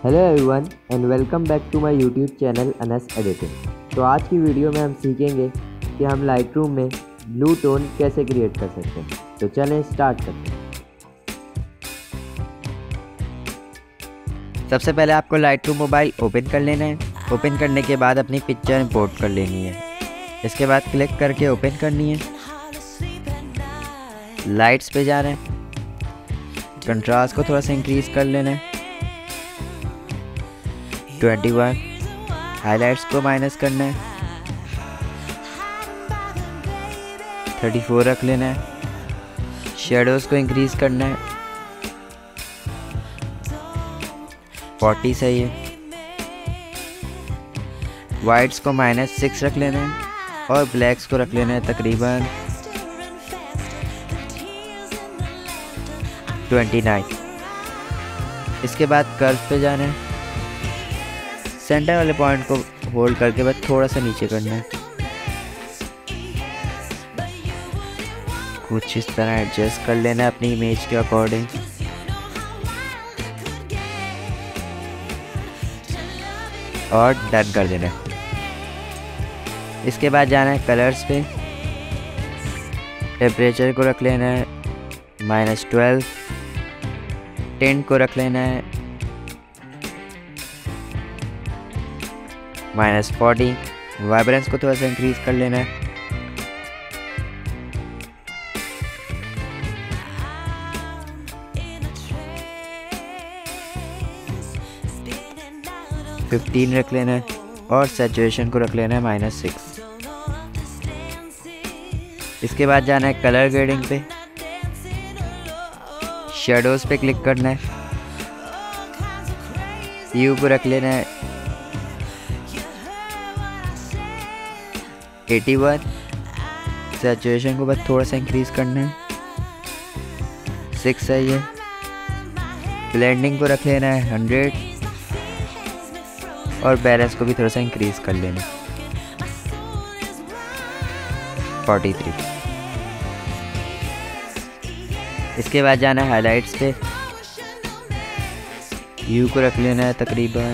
Hello everyone and welcome back to my YouTube channel Anas editing. तो आज की video में हम सीखेंगे कि हम लाइटरूम में ब्लू टोन कैसे क्रिएट कर सकते हैं। तो चलें स्टार्ट करते हैं। सबसे पहले आपको लाइटरूम मोबाइल ओपन कर लेना है। ओपन करने के बाद अपनी पिक्चर इंपोर्ट कर लेनी है। इसके बाद क्लिक करके ओपन करनी है। लाइट्स पे जाना है, कंट्रास्ट को थोड़ा सा इंक्रीज कर लेना है 21। हाइलाइट्स को माइनस करना है 34 रख लेना है। शेडोज़ को इंक्रीज करना है 40 सही है। वाइट्स को -6 रख लेना है और ब्लैक्स को रख लेना है तकरीबन 29। इसके बाद कर्व पे जाना है, सेंटर वाले पॉइंट को होल्ड करके बस थोड़ा सा नीचे करना है। कुछ इस तरह एडजस्ट कर लेना है अपनी इमेज के अकॉर्डिंग। और डन कर देना है। इसके बाद जाना है कलर्स पे, टेम्परेचर को रख लेना है -12, टिंट को रख लेना है -40, वाइब्रेंस को थोड़ा सा इंक्रीज कर लेना है 15 रख लेना है और सैचुरेशन को रख लेना है -6। इसके बाद जाना है कलर ग्रेडिंग पे, शेडोज़ पे क्लिक करना है, ह्यू को रख लेना है 81, सैचुरेशन को बस थोड़ा सा इंक्रीज करना है 6 सही है। ब्लेंडिंग को रख लेना है 100 और बैलेंस को भी थोड़ा सा इंक्रीज कर लेना 43। इसके बाद जाना है हाइलाइट्स पे, ह्यू को रख लेना है तकरीबन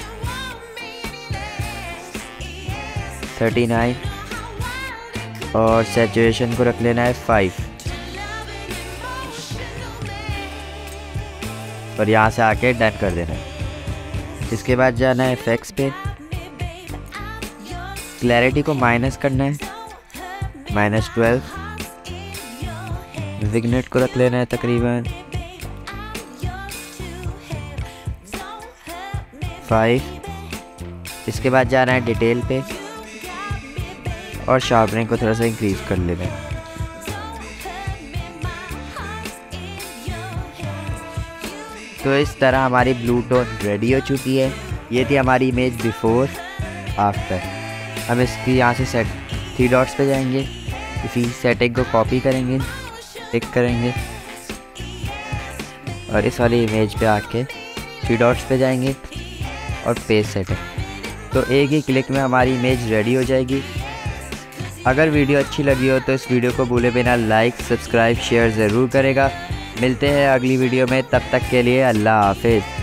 39 और सैचुरेशन को रख लेना है 5 और यहाँ से आके डन कर देना है। इसके बाद जाना है इफेक्ट्स पे, क्लैरिटी को माइनस करना है -12, विग्नेट को रख लेना है तकरीबन 5। इसके बाद जाना है डिटेल पे और शार्पनिंग को थोड़ा सा इंक्रीज कर लेना है। तो इस तरह हमारी ब्लू टोन रेडी हो चुकी है। ये थी हमारी इमेज बिफोर आफ्टर। हम इसकी यहाँ से 3 डॉट्स पे जाएंगे, इसी सेटिंग को कॉपी करेंगे, टिक करेंगे और इस वाली इमेज पे आके 3 डॉट्स पे जाएंगे और पेज सेटिंग। तो एक ही क्लिक में हमारी इमेज रेडी हो जाएगी। अगर वीडियो अच्छी लगी हो तो इस वीडियो को भूले बिना लाइक, सब्सक्राइब, शेयर ज़रूर करेगा। मिलते हैं अगली वीडियो में, तब तक के लिए अल्लाह हाफिज़।